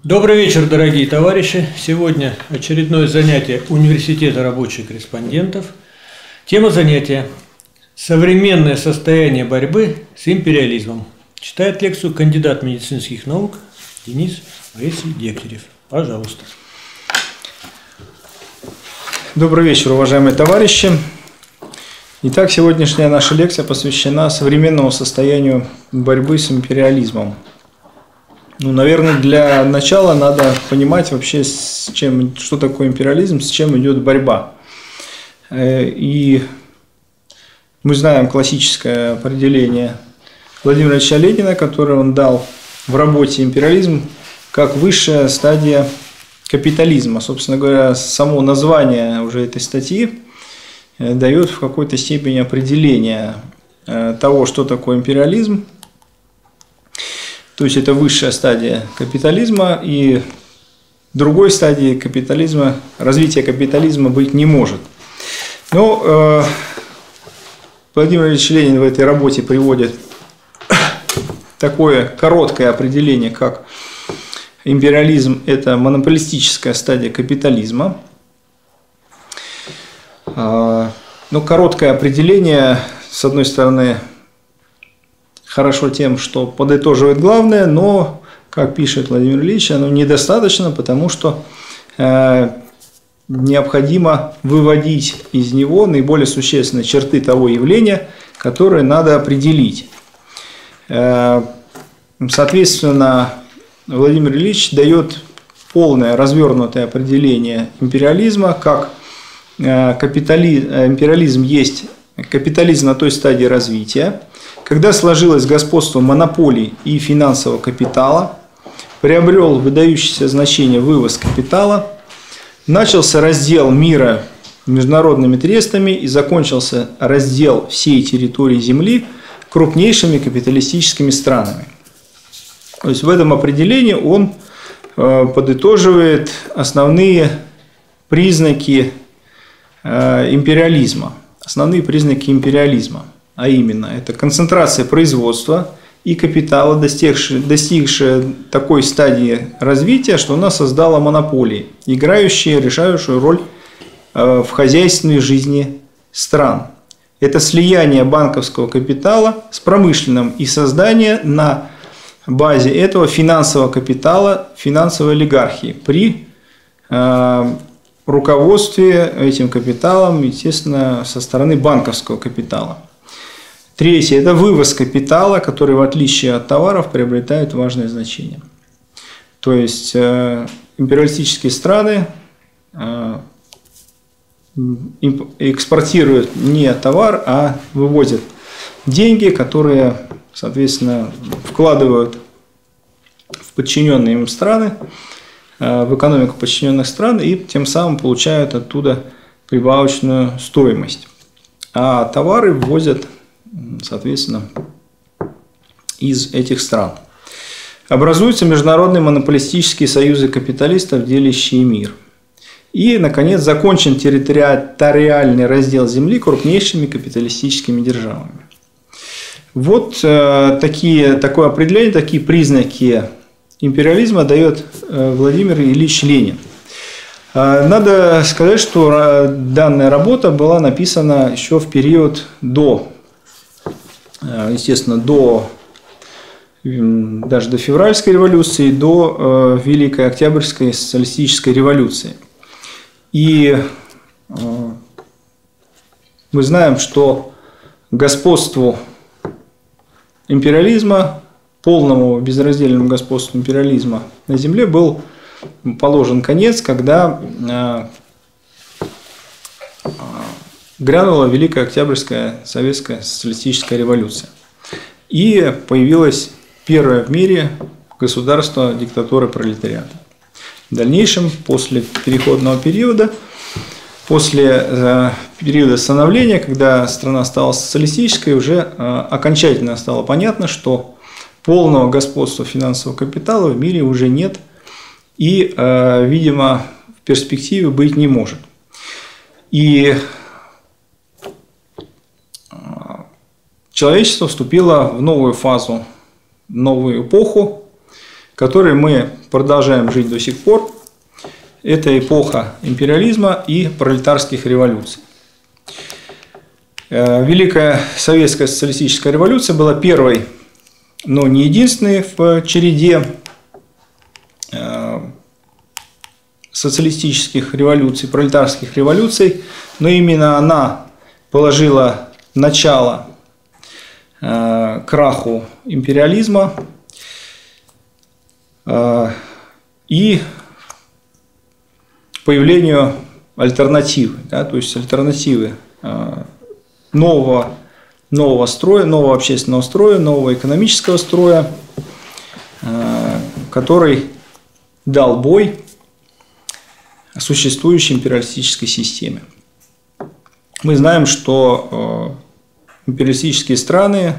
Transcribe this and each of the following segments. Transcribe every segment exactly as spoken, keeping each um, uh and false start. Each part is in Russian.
Добрый вечер, дорогие товарищи. Сегодня очередное занятие Университета рабочих корреспондентов. Тема занятия – современное состояние борьбы с империализмом. Читает лекцию кандидат медицинских наук Денис Борисович Дегтярев. Пожалуйста. Добрый вечер, уважаемые товарищи. Итак, сегодняшняя наша лекция посвящена современному состоянию борьбы с империализмом. Ну, наверное, для начала надо понимать вообще, с чем, что такое империализм, с чем идет борьба. И мы знаем классическое определение Владимира Ильича Ленина, которое он дал в работе «Империализм» как высшая стадия капитализма. Собственно говоря, само название уже этой статьи дает в какой-то степени определение того, что такое империализм. То есть это высшая стадия капитализма, и другой стадии капитализма, развития капитализма быть не может. Но э, Владимир Ильич Ленин в этой работе приводит такое короткое определение, как империализм – это монополистическая стадия капитализма. Э, но короткое определение, с одной стороны, хорошо тем, что подытоживает главное, но, как пишет Владимир Ильич, оно недостаточно, потому что э, необходимо выводить из него наиболее существенные черты того явления, которое надо определить. Э, соответственно, Владимир Ильич дает полное развернутое определение империализма, как э, капитали... империализм есть капитализм на той стадии развития, когда сложилось господство монополий и финансового капитала, приобрел выдающееся значение вывоз капитала, начался раздел мира международными трестами и закончился раздел всей территории Земли крупнейшими капиталистическими странами. То есть в этом определении он подытоживает основные признаки империализма. Основные признаки империализма. А именно, это концентрация производства и капитала, достигшая, достигшая такой стадии развития, что она создала монополии, играющие решающую роль в хозяйственной жизни стран. Это слияние банковского капитала с промышленным и создание на базе этого финансового капитала, финансовой олигархии при э, руководстве этим капиталом, естественно, со стороны банковского капитала. Третье – это вывоз капитала, который, в отличие от товаров, приобретает важное значение. То есть, э, империалистические страны э, экспортируют не товар, а вывозят деньги, которые, соответственно, вкладывают в подчиненные им страны, э, в экономику подчиненных стран, и тем самым получают оттуда прибавочную стоимость. А товары ввозят, соответственно, из этих стран. Образуются международные монополистические союзы капиталистов, делящие мир. И, наконец, закончен территориальный раздел земли крупнейшими капиталистическими державами. Вот э, такие, такое определение, такие признаки империализма дает э, Владимир Ильич Ленин. Э, надо сказать, что данная работа была написана еще в период до естественно, до, даже до февральской революции, до э, Великой Октябрьской социалистической революции. И э, мы знаем, что господству империализма, полному безраздельному господству империализма на земле был положен конец, когда э, грянула Великая Октябрьская советская социалистическая революция. И появилось первое в мире государство диктатуры пролетариата. В дальнейшем, после переходного периода, после э, периода становления, когда страна стала социалистической, уже э, окончательно стало понятно, что полного господства финансового капитала в мире уже нет и, э, видимо, в перспективе быть не может. И человечество вступило в новую фазу, новую эпоху, в которой мы продолжаем жить до сих пор. Это эпоха империализма и пролетарских революций. Великая Советская социалистическая революция была первой, но не единственной в череде социалистических революций, пролетарских революций, но именно она положила начало краху империализма и появлению альтернативы, да, то есть альтернативы нового, нового строя, нового общественного строя, нового экономического строя, который дал бой существующей империалистической системе. Мы знаем, что империалистические страны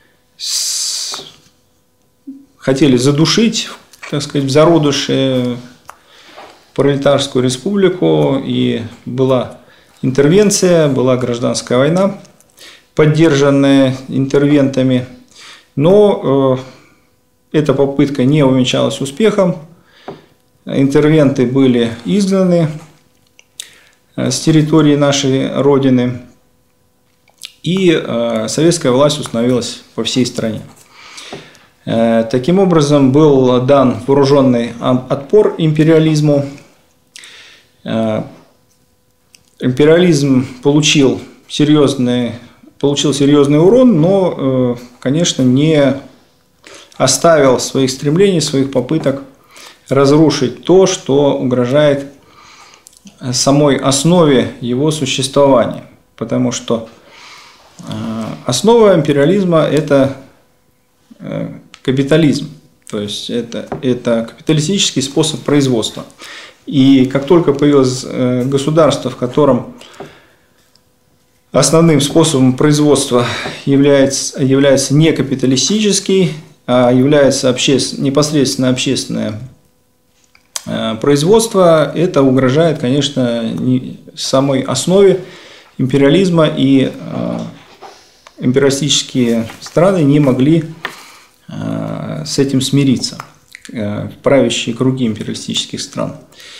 хотели задушить, так сказать, в зародыше пролетарскую республику, и была интервенция, была гражданская война, поддержанная интервентами, но э, эта попытка не увенчалась успехом, интервенты были изгнаны э, с территории нашей Родины, и э, советская власть установилась по всей стране. Э, таким образом, был дан вооруженный отпор империализму. Э, Империализм получил серьезный, получил серьезный урон, но, конечно, не оставил своих стремлений, своих попыток разрушить то, что угрожает самой основе его существования. Потому что основа империализма – это капитализм, то есть это, это капиталистический способ производства. И как только появилось государство, в котором основным способом производства является, является не капиталистический, а является обществен, непосредственно общественное производство, это угрожает, конечно, самой основе империализма, и империалистические страны не могли с этим смириться, правящие круги империалистических стран.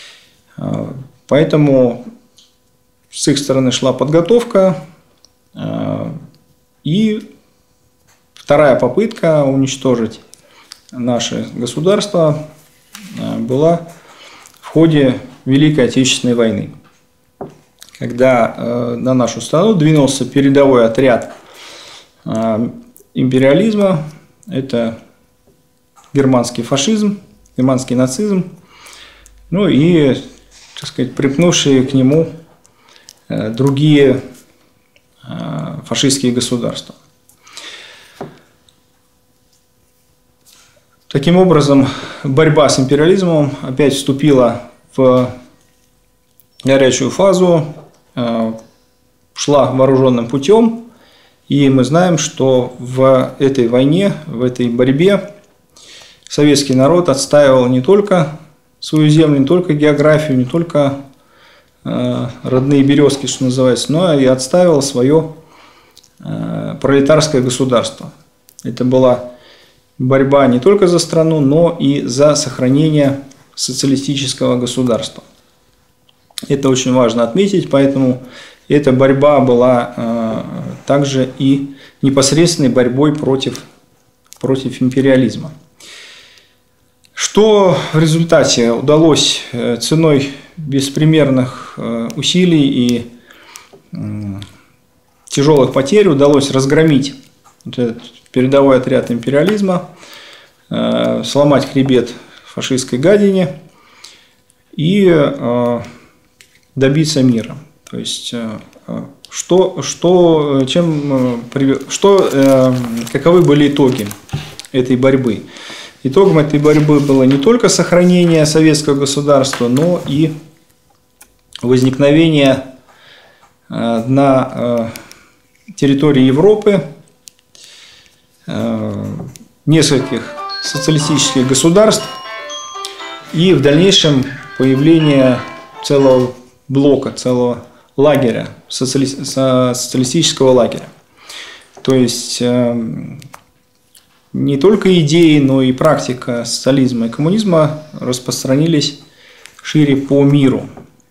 Поэтому с их стороны шла подготовка, и вторая попытка уничтожить наше государство была в ходе Великой Отечественной войны, когда на нашу страну двинулся передовой отряд империализма, это германский фашизм, германский нацизм, ну и, так сказать, припнувшие к нему другие фашистские государства. Таким образом, борьба с империализмом опять вступила в горячую фазу, шла вооруженным путем, и мы знаем, что в этой войне, в этой борьбе советский народ отстаивал не только свою землю, не только географию, не только родные березки, что называется, но и отстаивал свое пролетарское государство. Это была борьба не только за страну, но и за сохранение социалистического государства. Это очень важно отметить, поэтому эта борьба была также и непосредственной борьбой против, против империализма. Что в результате удалось ценой беспримерных усилий и тяжелых потерь удалось разгромить вот этот передовой отряд империализма, сломать хребет фашистской гадине и добиться мира. То есть, что, что, чем, что, каковы были итоги этой борьбы? Итогом этой борьбы было не только сохранение советского государства, но и возникновение на территории Европы нескольких социалистических государств и в дальнейшем появление целого блока, целого лагеря, социали... социалистического лагеря. То есть не только идеи, но и практика социализма и коммунизма распространились шире по миру.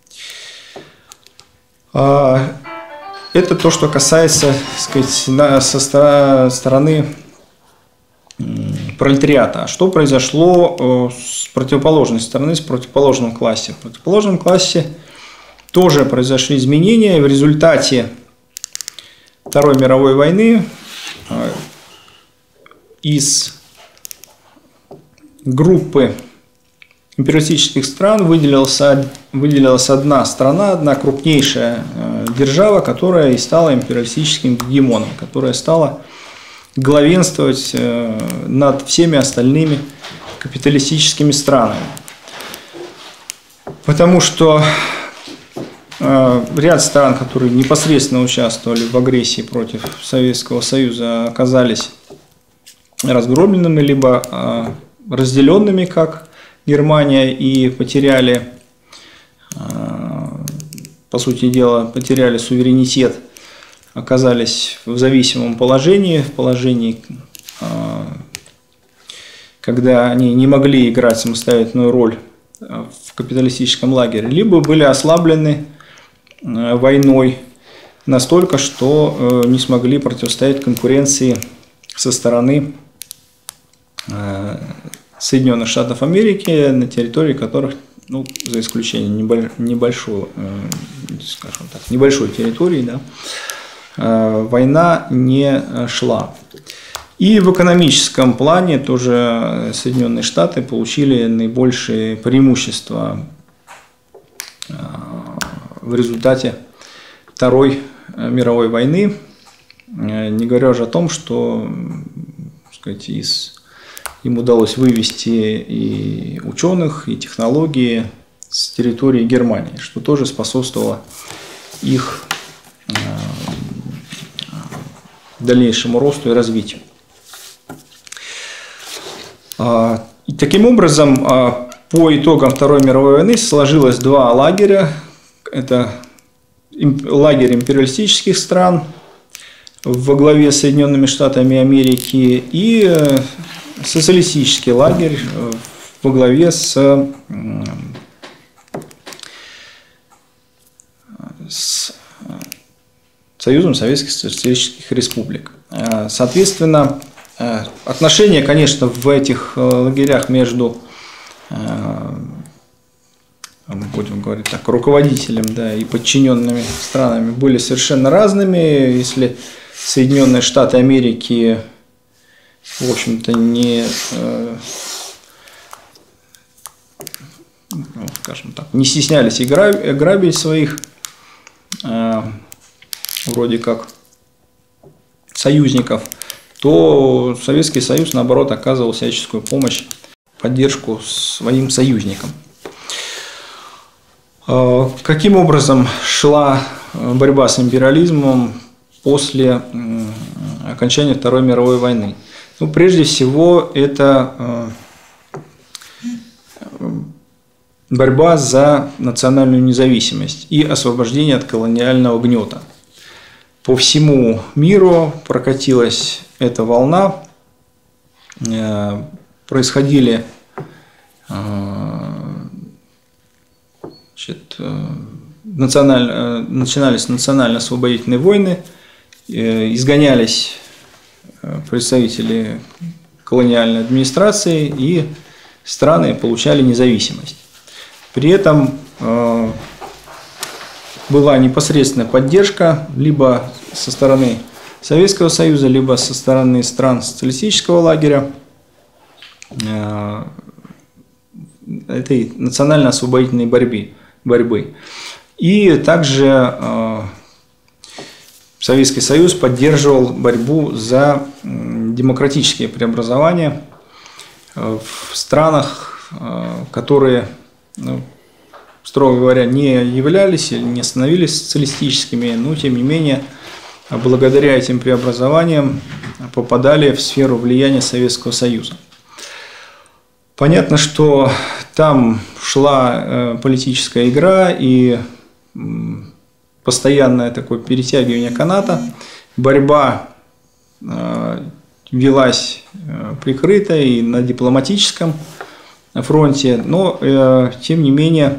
Это то, что касается, так сказать, со стороны пролетариата. А что произошло с противоположной стороны, с противоположным классе? В противоположном классе тоже произошли изменения, и в результате Второй мировой войны из группы империалистических стран выделилась, выделилась одна страна, одна крупнейшая держава, которая и стала империалистическим гегемоном, которая стала главенствовать над всеми остальными капиталистическими странами. Потому что ряд стран, которые непосредственно участвовали в агрессии против Советского Союза, оказались разгромленными, либо разделенными, как Германия, и потеряли, по сути дела, потеряли суверенитет, оказались в зависимом положении, в положении, когда они не могли играть самостоятельную роль в капиталистическом лагере, либо были ослаблены войной настолько, что не смогли противостоять конкуренции со стороны Соединенных Штатов Америки, на территории которых, ну, за исключением небольшой, скажем так, небольшой территории, да, война не шла. И в экономическом плане тоже Соединенные Штаты получили наибольшие преимущества в результате Второй мировой войны, не говоря уже о том, что, так сказать, из, им удалось вывести и ученых, и технологии с территории Германии, что тоже способствовало их дальнейшему росту и развитию. И таким образом, по итогам Второй мировой войны сложилось два лагеря. Это лагерь империалистических стран во главе с Соединенными Штатами Америки и социалистический лагерь во главе с, с Союзом Советских Социалистических Республик. Соответственно, отношения, конечно, в этих лагерях между, будем говорить так, руководителем, да, и подчиненными странами были совершенно разными. Если Соединенные Штаты Америки, в общем-то, не, скажем так, не стеснялись и грабить своих вроде как союзников, то Советский Союз, наоборот, оказывал всяческую помощь, поддержку своим союзникам. Каким образом шла борьба с империализмом после окончания Второй мировой войны? Ну, прежде всего, это борьба за национальную независимость и освобождение от колониального гнета. По всему миру прокатилась эта волна, происходили, значит, национально, начинались национально-освободительные войны, изгонялись представители колониальной администрации, и страны получали независимость. При этом была непосредственная поддержка либо со стороны Советского Союза, либо со стороны стран социалистического лагеря этой национально-освободительной борьбы. борьбы. И также Советский Союз поддерживал борьбу за демократические преобразования в странах, которые, ну, строго говоря, не являлись или не становились социалистическими, но тем не менее, благодаря этим преобразованиям попадали в сферу влияния Советского Союза. Понятно, что там шла политическая игра и постоянное такое перетягивание каната, борьба велась прикрыто и на дипломатическом фронте, но э, тем не менее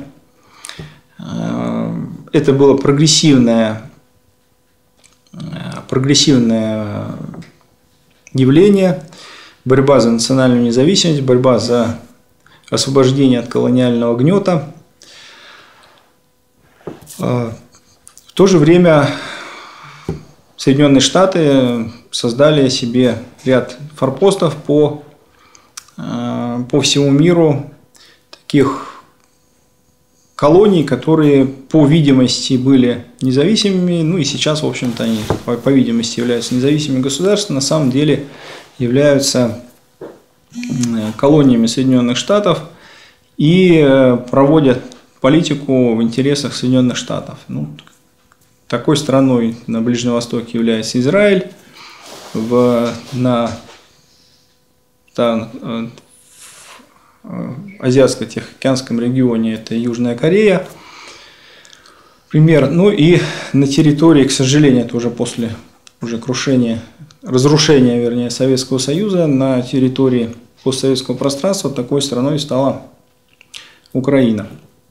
э, это было прогрессивное, э, прогрессивное явление, борьба за национальную независимость, борьба за освобождение от колониального гнета. Э, в то же время Соединенные Штаты создали себе ряд форпостов по, по всему миру, таких колоний, которые по видимости были независимыми, ну и сейчас, в общем-то, они по, по видимости являются независимыми государствами, на самом деле являются колониями Соединенных Штатов и проводят политику в интересах Соединенных Штатов. Ну, такой страной на Ближнем Востоке является Израиль, в, на, на Азиатско-Тихоокеанском регионе это Южная Корея, пример. Ну и на территории, к сожалению, это уже после уже крушения, разрушения, вернее, Советского Союза, на территории постсоветского пространства такой страной стала Украина.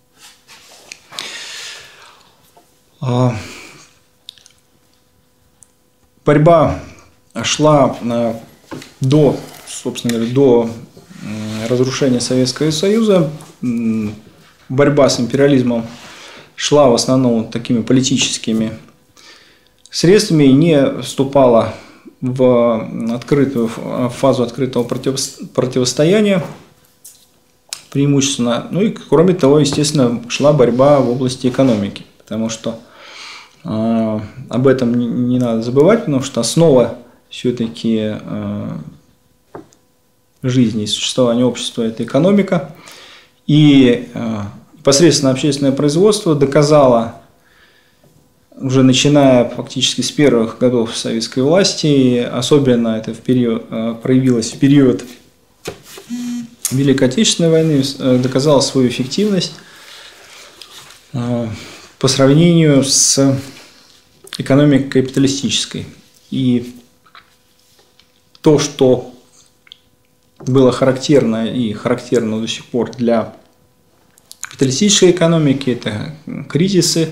Борьба шла до, собственно говоря, до разрушения Советского Союза. Борьба с империализмом шла в основном такими политическими средствами и не вступала в открытую в фазу открытого противостояния преимущественно. Ну и кроме того, естественно, шла борьба в области экономики, потому что э, об этом не, не надо забывать, потому что основа все-таки э, жизни и существования общества – это экономика. И э, непосредственно общественное производство доказало, уже начиная фактически с первых годов советской власти, особенно это в период, э, проявилось в период Великой Отечественной войны, э, доказало свою эффективность э, по сравнению с экономикой капиталистической. И то, что было характерно и характерно до сих пор для капиталистической экономики, это кризисы,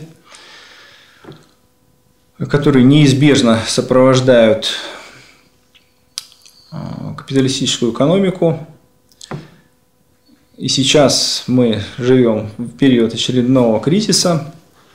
которые неизбежно сопровождают капиталистическую экономику. И сейчас мы живем в период очередного кризиса.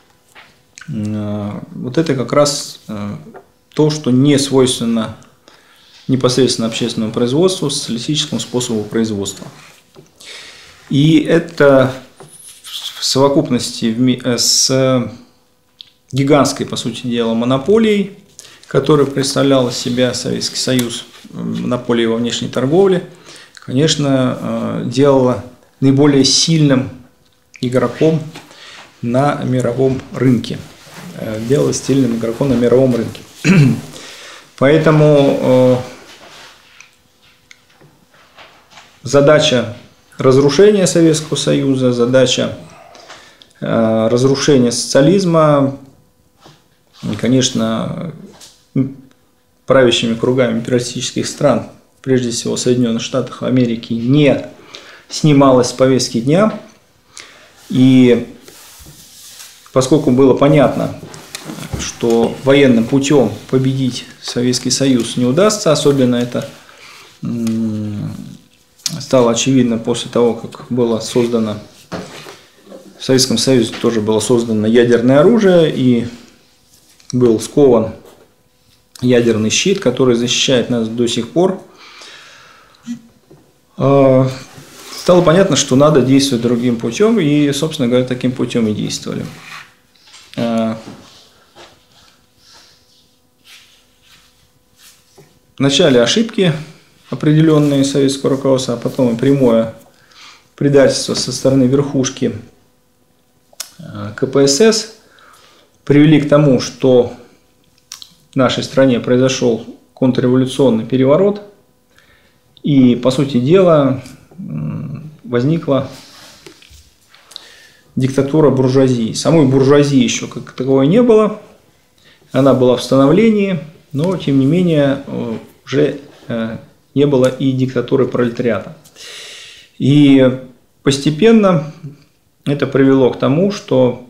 Вот это как раз то, что не свойственно непосредственно общественному производству, социалистическому способу производства. И это в совокупности с гигантской, по сути дела, монополией, которая представляла из себя Советский Союз, монополией во внешней торговле, конечно, делала наиболее сильным игроком на мировом рынке. Делала сильным игроком на мировом рынке. Поэтому задача разрушения Советского Союза, задача разрушения социализма, конечно, правящими кругами империалистических стран, прежде всего Соединенных Штатов Америки, не снималась с повестки дня. И поскольку было понятно, что военным путем победить Советский Союз не удастся, особенно это стало очевидно после того, как было создано в Советском Союзе тоже было создано ядерное оружие и был скован ядерный щит, который защищает нас до сих пор. Стало понятно, что надо действовать другим путем, и, собственно говоря, таким путем и действовали. Вначале ошибки определенные советского руководства, а потом и прямое предательство со стороны верхушки ка пэ эс эс привели к тому, что в нашей стране произошел контрреволюционный переворот, и, по сути дела, возникла диктатура буржуазии. Самой буржуазии еще как таковой не было, она была в становлении, но, тем не менее, уже не было и диктатуры пролетариата. И постепенно это привело к тому, что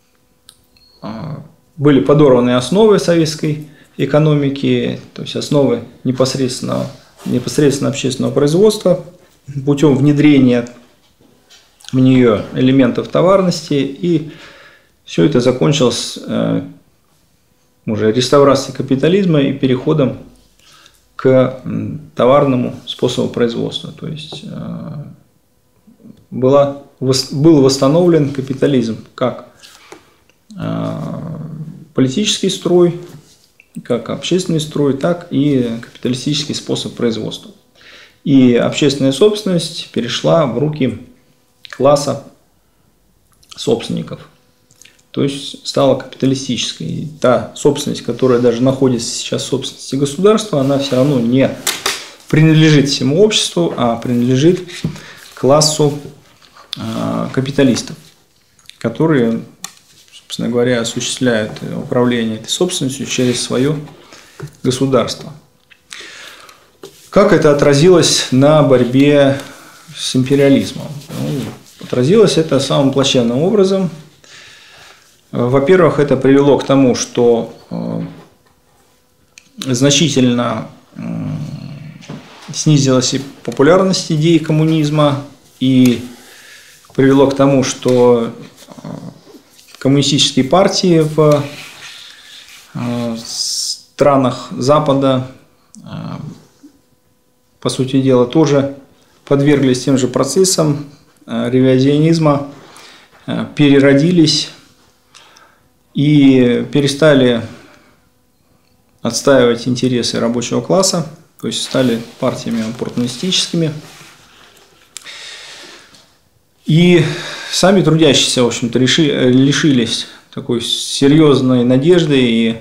были подорваны основы советской экономики, то есть основы непосредственно, непосредственно общественного производства путем внедрения в нее элементов товарности, и все это закончилось э, уже реставрацией капитализма и переходом к товарному способу производства. То есть э, была, был восстановлен капитализм как э, политический строй, как общественный строй, так и капиталистический способ производства. И общественная собственность перешла в руки класса собственников, то есть стала капиталистической. И та собственность, которая даже находится сейчас в собственности государства, она все равно не принадлежит всему обществу, а принадлежит классу э, капиталистов, которые, собственно говоря, осуществляют управление этой собственностью через свое государство. Как это отразилось на борьбе с империализмом? Ну, отразилось это самым плачевным образом. Во-первых, это привело к тому, что значительно снизилась и популярность идеи коммунизма, и привело к тому, что коммунистические партии в странах Запада, по сути дела, тоже подверглись тем же процессам ревизионизма, переродились и перестали отстаивать интересы рабочего класса, то есть стали партиями оппортунистическими. И сами трудящиеся, в общем-то, лишились такой серьезной надежды и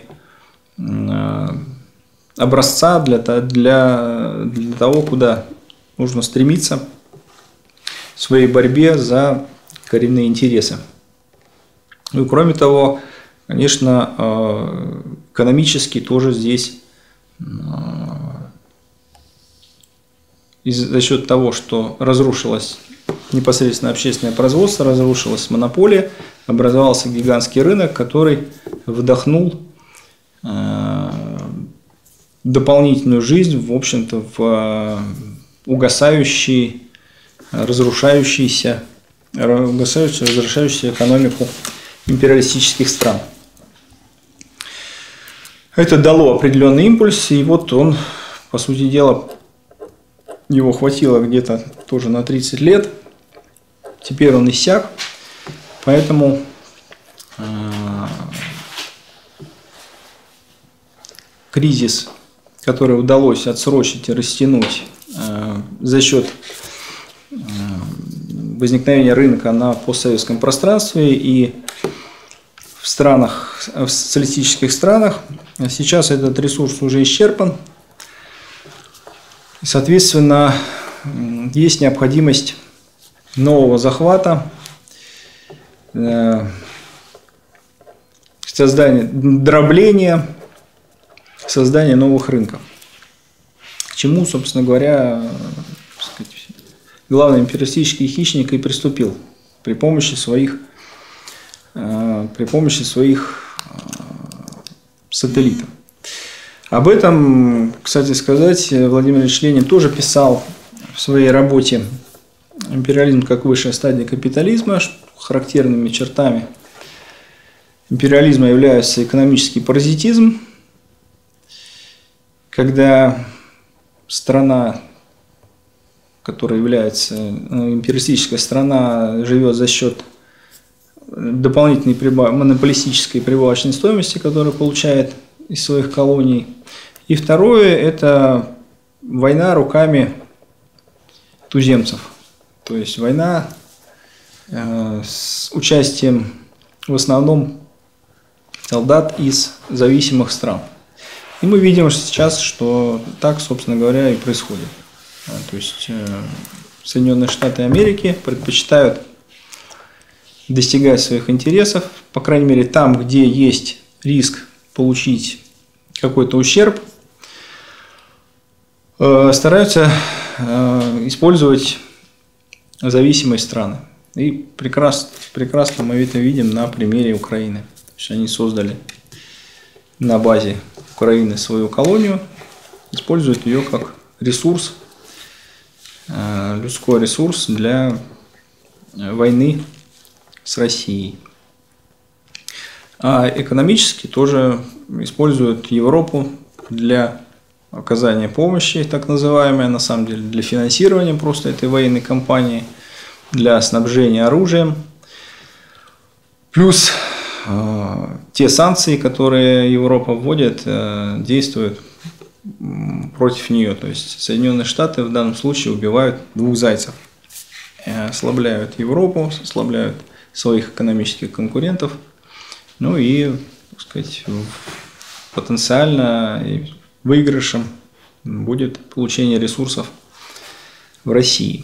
образца для, для, для того, куда нужно стремиться в своей борьбе за коренные интересы. Ну и кроме того, конечно, экономически тоже здесь за счет того, что разрушилось непосредственно общественное производство, разрушилась монополия, образовался гигантский рынок, который вдохнул дополнительную жизнь, в общем-то, в угасающий, разрушающийся, угасающую, разрушающую экономику империалистических стран. Это дало определенный импульс, и вот он, по сути дела, его хватило где-то тоже на тридцать лет, теперь он иссяк, поэтому э, кризис, который удалось отсрочить и растянуть э, за счет э, возникновения рынка на постсоветском пространстве и в странах, в социалистических странах, сейчас этот ресурс уже исчерпан. Соответственно, есть необходимость нового захвата, создания, дробления, создания новых рынков. К чему, собственно говоря, сказать, главный империалистический хищник и приступил при помощи своих, при помощи своих сателлитов. Об этом, кстати сказать, Владимир Ильич Ленин тоже писал в своей работе «Империализм как высшая стадия капитализма», что характерными чертами империализма является экономический паразитизм, когда страна, которая является империалистическая страна, живет за счет дополнительной монополистической прибавочной стоимости, которую получает из своих колоний. И второе – это война руками туземцев. То есть война э, с участием в основном солдат из зависимых стран. И мы видим сейчас, что так, собственно говоря, и происходит. То есть э, Соединенные Штаты Америки предпочитают достигать своих интересов, по крайней мере там, где есть риск получить какой-то ущерб, стараются использовать зависимые страны. И прекрасно, прекрасно мы это видим на примере Украины. То есть они создали на базе Украины свою колонию, используют ее как ресурс, людской ресурс для войны с Россией. А экономически тоже используют Европу для оказания помощи, так называемой, на самом деле для финансирования просто этой военной кампании, для снабжения оружием. Плюс э, те санкции, которые Европа вводит, э, действуют против нее. То есть Соединенные Штаты в данном случае убивают двух зайцев. Э, ослабляют Европу, ослабляют своих экономических конкурентов. Ну и, так сказать, потенциально выигрышем будет получение ресурсов в России.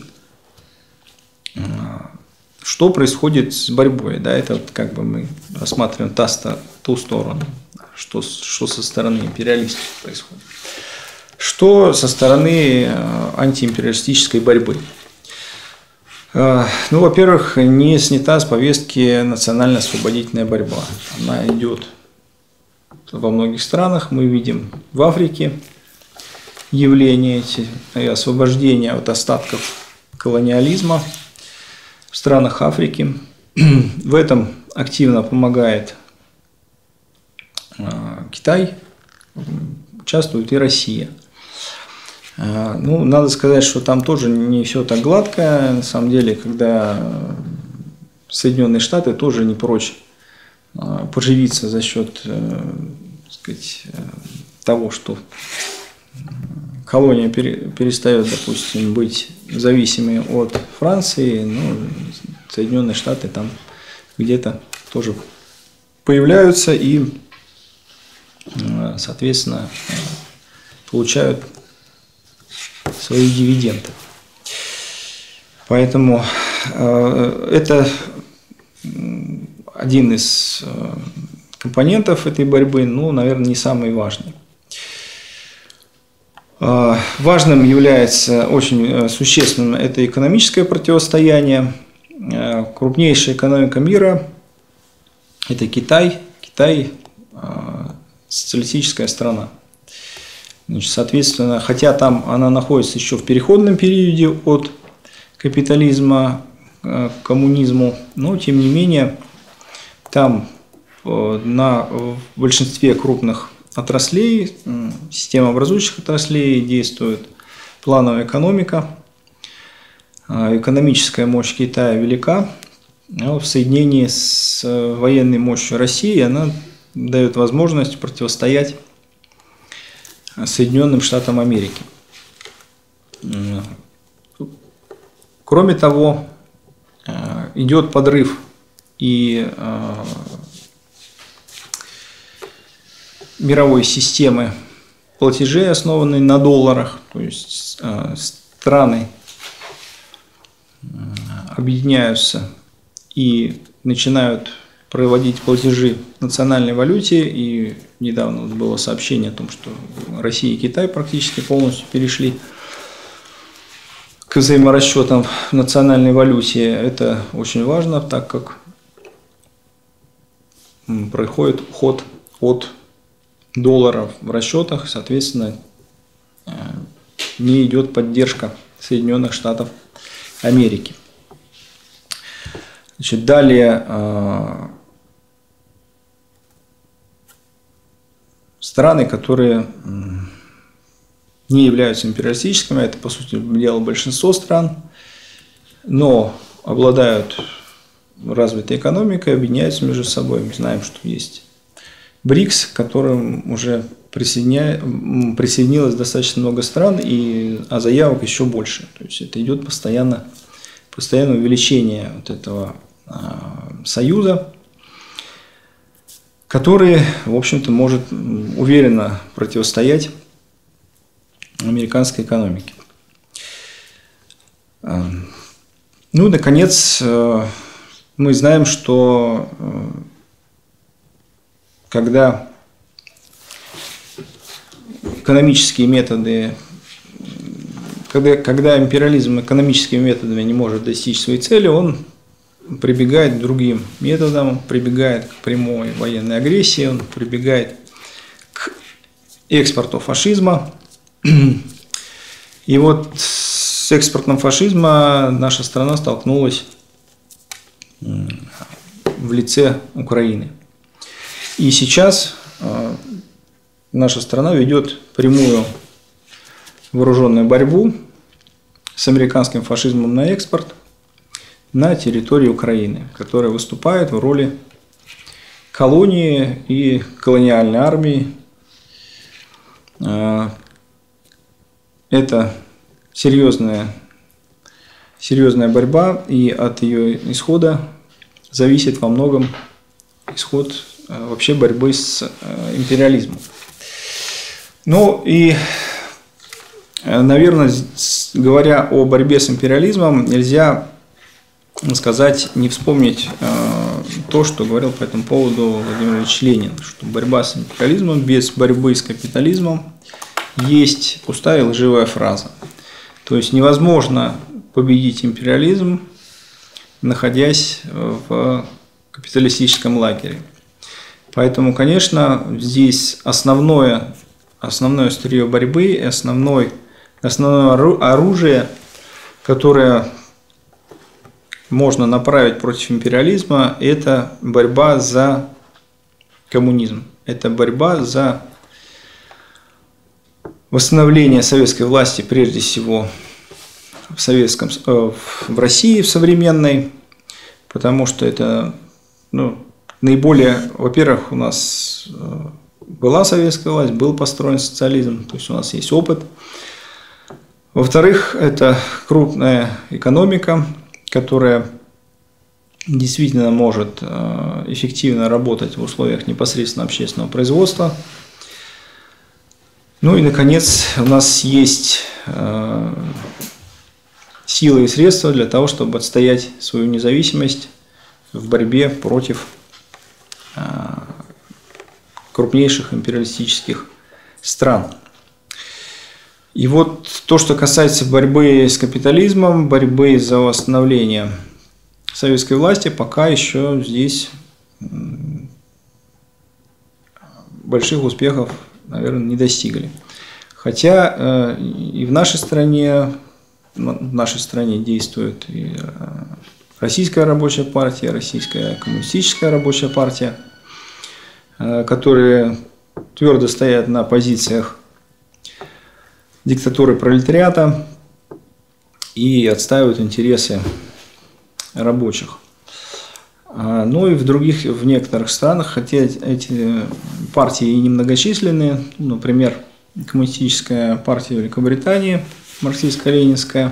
Что происходит с борьбой? Да, это вот как бы мы рассматриваем та, ту сторону, что, что со стороны империалистов происходит. Что со стороны антиимпериалистической борьбы? Ну, во-первых, не снята с повестки национально-освободительная борьба. Она идет во многих странах. Мы видим в Африке явления эти, освобождения от остатков колониализма в странах Африки. В этом активно помогает Китай, участвует и Россия. Ну, надо сказать, что там тоже не все так гладко. На самом деле, когда Соединенные Штаты тоже не прочь поживиться за счет, так сказать, того, что колония перестает, допустим, быть зависимой от Франции, ну, Соединенные Штаты там где-то тоже появляются и, соответственно, получают свои дивиденды. Поэтому э, это один из э, компонентов этой борьбы, ну, наверное, не самый важный. Э, важным является очень существенным это экономическое противостояние. Э, крупнейшая экономика мира – это Китай. Китай э, – социалистическая страна. Значит, соответственно, хотя там она находится еще в переходном периоде от капитализма к коммунизму, но тем не менее там на в большинстве крупных отраслей, системообразующих отраслей действует плановая экономика. Экономическая мощь Китая велика, но в соединении с военной мощью России она дает возможность противостоять Соединенным Штатам Америки. Кроме того, идет подрыв и мировой системы платежей, основанной на долларах, то есть страны объединяются и начинают проводить платежи в национальной валюте, и недавно было сообщение о том, что Россия и Китай практически полностью перешли к взаиморасчетам в национальной валюте. Это очень важно, так как происходит уход от долларов в расчетах, соответственно, не идет поддержка Соединенных Штатов Америки. Значит, далее страны, которые не являются империалистическими, это, по сути дела, большинство стран, но обладают развитой экономикой, объединяются между собой. Мы знаем, что есть БРИКС, к которым уже присоединя... присоединилось достаточно много стран, и... а заявок еще больше. То есть это идет постоянно, постоянное увеличение вот этого а, союза, который, в общем-то, может уверенно противостоять американской экономике. Ну, наконец, мы знаем, что когда экономические методы когда, когда империализм экономическими методами не может достичь своей цели, он прибегает к другим методам, прибегает к прямой военной агрессии, он прибегает к экспорту фашизма. И вот с экспортом фашизма наша страна столкнулась в лице Украины. И сейчас наша страна ведет прямую вооруженную борьбу с американским фашизмом на экспорт на территории Украины, которая выступает в роли колонии и колониальной армии. Это серьезная, серьезная борьба, и от ее исхода зависит во многом исход вообще борьбы с империализмом. Ну и, наверное, говоря о борьбе с империализмом, нельзя сказать, не вспомнить то, что говорил по этому поводу Владимир Ильич Ленин, что борьба с империализмом без борьбы с капитализмом есть пустая и лживая фраза. То есть невозможно победить империализм, находясь в капиталистическом лагере. Поэтому, конечно, здесь основное, основное острие борьбы, основной, основное оружие, которое можно направить против империализма, это борьба за коммунизм, это борьба за восстановление советской власти, прежде всего в, советском, в России в современной, потому что это, ну, наиболее, во-первых, у нас была советская власть, был построен социализм, то есть у нас есть опыт. Во-вторых, это крупная экономика, которая действительно может эффективно работать в условиях непосредственно общественного производства. Ну и, наконец, у нас есть силы и средства для того, чтобы отстоять свою независимость в борьбе против крупнейших империалистических стран. И вот то, что касается борьбы с капитализмом, борьбы за восстановление советской власти, пока еще здесь больших успехов, наверное, не достигли. Хотя и в нашей стране, в нашей стране действует и Российская рабочая партия, Российская коммунистическая рабочая партия, которые твердо стоят на позициях диктатуры пролетариата и отстаивают интересы рабочих. Ну и в других, в некоторых странах, хотя эти партии и немногочисленные, например, Коммунистическая партия Великобритании, марксистско-ленинская,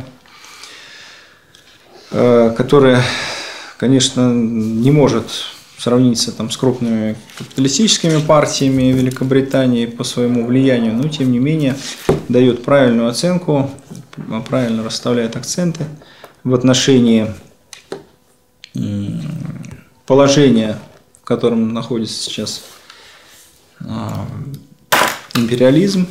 которая, конечно, не может сравниться там с крупными капиталистическими партиями Великобритании по своему влиянию, но тем не менее дает правильную оценку, правильно расставляет акценты в отношении положения, в котором находится сейчас империализм,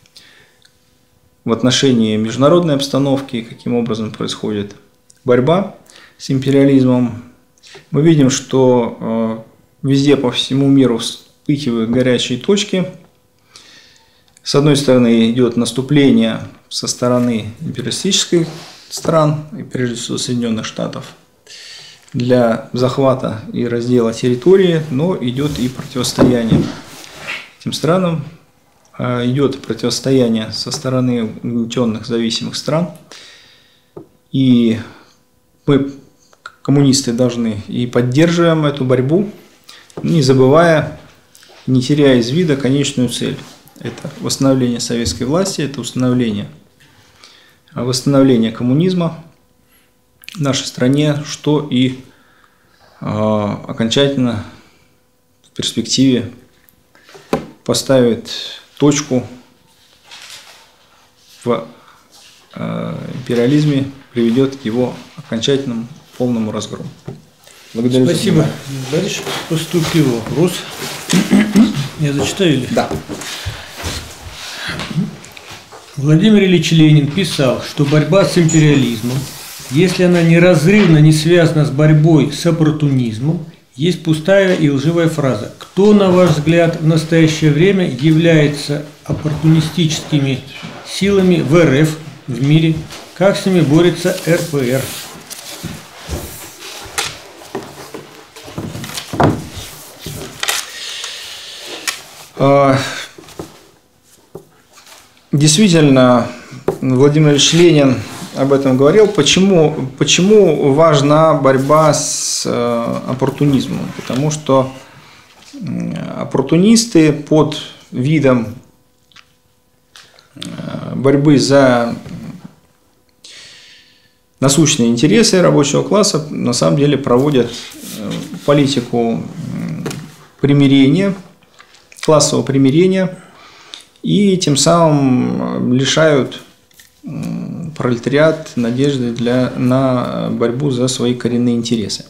в отношении международной обстановки, каким образом происходит борьба с империализмом. Мы видим, что везде по всему миру вспыхивают горячие точки. С одной стороны идет наступление со стороны империалистических стран, и прежде всего Соединенных Штатов, для захвата и раздела территории, но идет и противостояние этим странам, идет противостояние со стороны угнетенных зависимых стран, и мы, коммунисты, должны и поддерживаем эту борьбу, не забывая, не теряя из вида конечную цель. Это восстановление советской власти, это установление, восстановление коммунизма в нашей стране, что и э, окончательно в перспективе поставит точку в э, империализме, приведет к его окончательному полному разгрому. Благодарю. Спасибо. Дальше поступил вопрос. Я зачитаю или? Да. Владимир Ильич Ленин писал, что борьба с империализмом, если она неразрывно не связана с борьбой с оппортунизмом, есть пустая и лживая фраза. Кто, на ваш взгляд, в настоящее время является оппортунистическими силами в эр эф, в мире? Как с ними борется эр пэ эр? Действительно, Владимир Ильич Ленин об этом говорил. Почему, почему важна борьба с оппортунизмом? Потому что оппортунисты под видом борьбы за насущные интересы рабочего класса на самом деле проводят политику примирения, классового примирения, и тем самым лишают пролетариат надежды для, на борьбу за свои коренные интересы.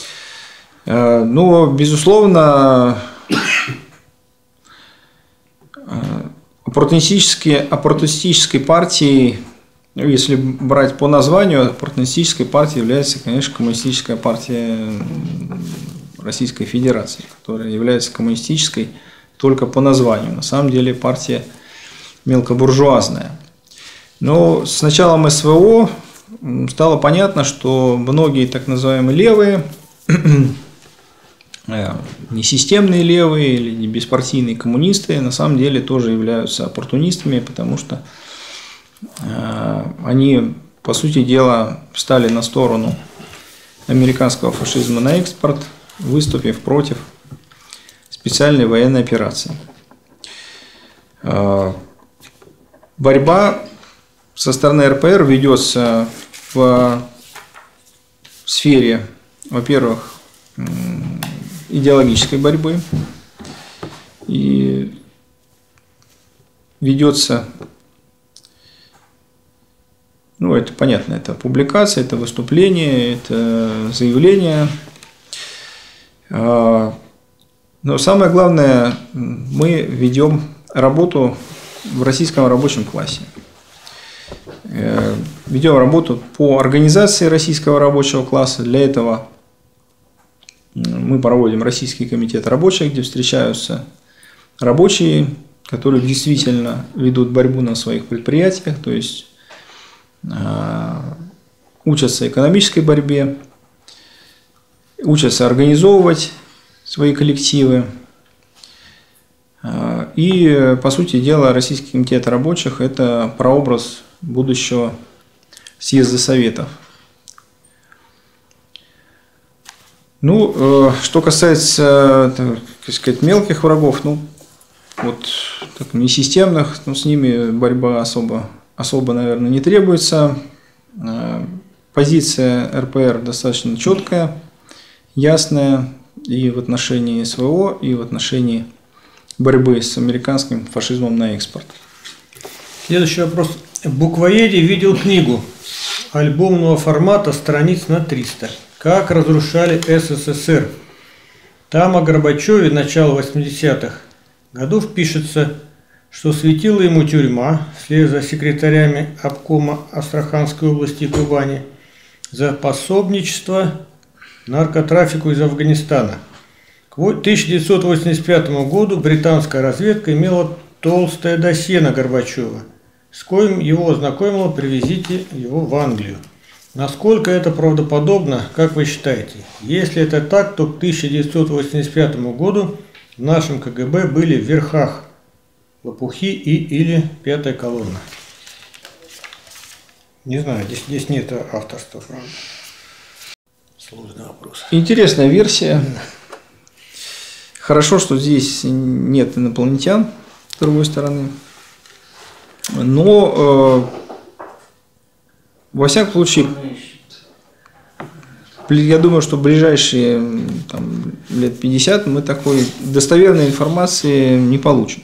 Но, безусловно, оппортунистические, оппортунистической партией, если брать по названию, оппортунистической партией является, конечно, Коммунистическая партия Российской Федерации, которая является коммунистической только по названию. На самом деле партия мелкобуржуазная. Но с началом эс вэ о стало понятно, что многие так называемые левые, несистемные левые или не беспартийные коммунисты на самом деле тоже являются оппортунистами, потому что они, по сути дела, встали на сторону американского фашизма на экспорт, выступив против специальной военной операции. Борьба со стороны эр пэ эр ведется в сфере, во-первых, идеологической борьбы, и ведется, ну, это понятно, это публикация, это выступление, это заявление. Но самое главное, мы ведем работу в российском рабочем классе. Ведем работу по организации российского рабочего класса. Для этого мы проводим Российский комитет рабочих, где встречаются рабочие, которые действительно ведут борьбу на своих предприятиях, то есть учатся экономической борьбе, учатся организовывать свои коллективы. И, по сути дела, Российский комитет рабочих – это прообраз будущего съезда Советов. Ну, что касается, так сказать, мелких врагов, ну, вот так, несистемных, ну, с ними борьба особо, особо, наверное, не требуется. Позиция эр пэ эр достаточно четкая, ясная и в отношении эс вэ о, и в отношении борьбы с американским фашизмом на экспорт. Следующий вопрос. В буквоеде видел книгу альбомного формата, страниц на триста. Как разрушали эс эс эс эр. Там о Горбачеве начала восьмидесятых годов пишется, что светила ему тюрьма вслед за секретарями обкома Астраханской области и Кубани за пособничество наркотрафику из Афганистана. К тысяча девятьсот восемьдесят пятому году британская разведка имела толстое досье на Горбачева, с коим его ознакомило при визите его в Англию. Насколько это правдоподобно, как вы считаете? Если это так, то к тысяча девятьсот восемьдесят пятому году в нашем ка гэ бэ были в верхах лопухи и или пятая колонна. Не знаю, здесь, здесь нет авторства, правда. Сложный вопрос. Интересная версия. Хорошо, что здесь нет инопланетян, с другой стороны. Но, э, во всяком случае, я думаю, что в ближайшие там, лет пятьдесят мы такой достоверной информации не получим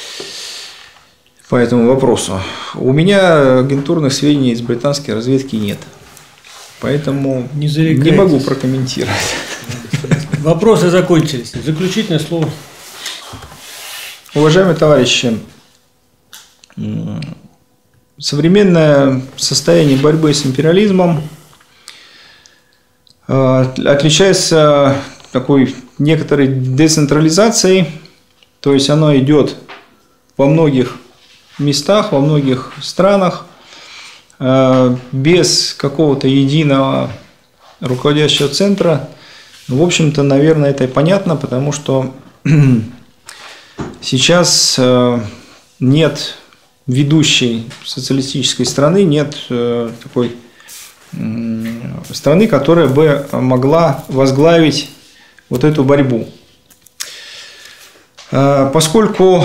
по этому вопросу. У меня агентурных сведений из британской разведки нет. Поэтому не, не могу прокомментировать. Вопросы закончились. Заключительное слово. Уважаемые товарищи, современное состояние борьбы с империализмом отличается такой некоторой децентрализацией, то есть оно идет во многих местах, во многих странах, без какого-то единого руководящего центра. В общем-то, наверное, это и понятно, потому что сейчас нет ведущей социалистической страны, нет такой страны, которая бы могла возглавить вот эту борьбу. Поскольку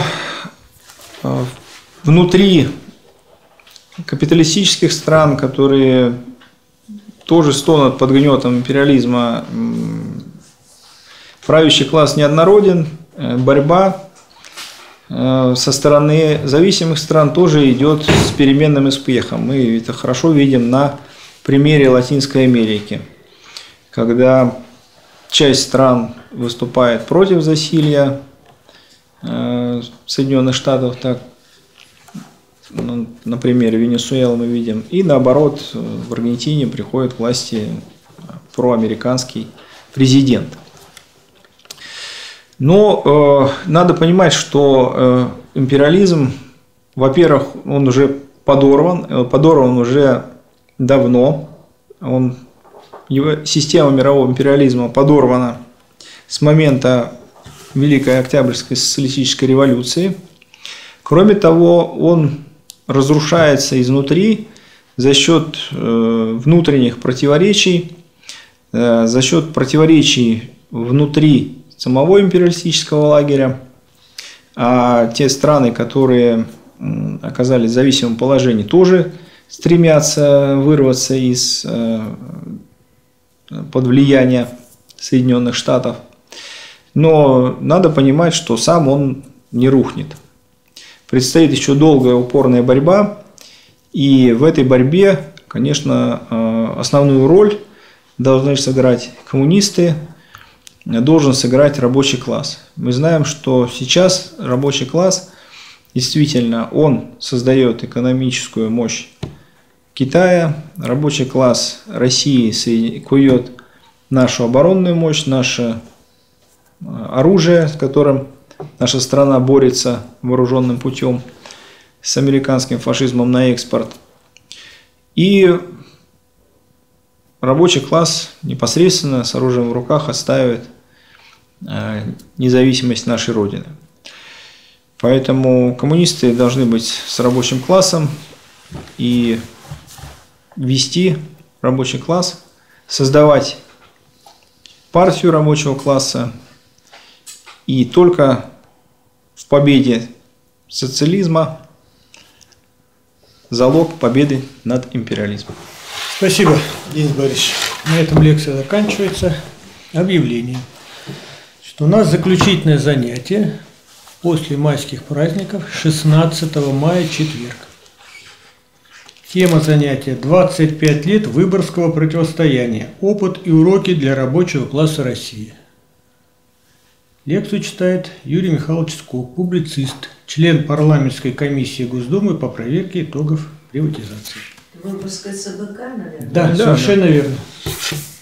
внутри капиталистических стран, которые тоже стонут под гнетом империализма, правящий класс неоднороден, борьба со стороны зависимых стран тоже идет с переменным успехом. Мы это хорошо видим на примере Латинской Америки, когда часть стран выступает против засилья Соединенных Штатов, так, ну, на примере Венесуэлы мы видим, и наоборот в Аргентине приходит к власти проамериканский президент. Но э, надо понимать, что э, империализм, во-первых, он уже подорван, подорван уже давно, он, его система мирового империализма подорвана с момента Великой Октябрьской социалистической революции. Кроме того, он разрушается изнутри за счет э, внутренних противоречий, э, за счет противоречий внутри самого империалистического лагеря, а те страны, которые оказались в зависимом положении, тоже стремятся вырваться из под влияния Соединенных Штатов. Но надо понимать, что сам он не рухнет. Предстоит еще долгая упорная борьба, и в этой борьбе, конечно, основную роль должны сыграть коммунисты, должен сыграть рабочий класс. Мы знаем, что сейчас рабочий класс действительно он создает экономическую мощь Китая, рабочий класс России кует нашу оборонную мощь, наше оружие, с которым наша страна борется вооруженным путем с американским фашизмом на экспорт. И рабочий класс непосредственно с оружием в руках отстаивает независимость нашей Родины. Поэтому коммунисты должны быть с рабочим классом и вести рабочий класс, создавать партию рабочего класса, и только в победе социализма залог победы над империализмом. Спасибо, Денис Борисович. На этом лекция заканчивается. Объявление. Что у нас заключительное занятие после майских праздников шестнадцатого мая, четверг. Тема занятия «двадцать пять лет Выборгского противостояния. Опыт и уроки для рабочего класса России». Лекцию читает Юрий Михайлович Скок, публицист, член парламентской комиссии Госдумы по проверке итогов приватизации. Выборгская ЦБК, наверное? Да, да, совершенно да. верно.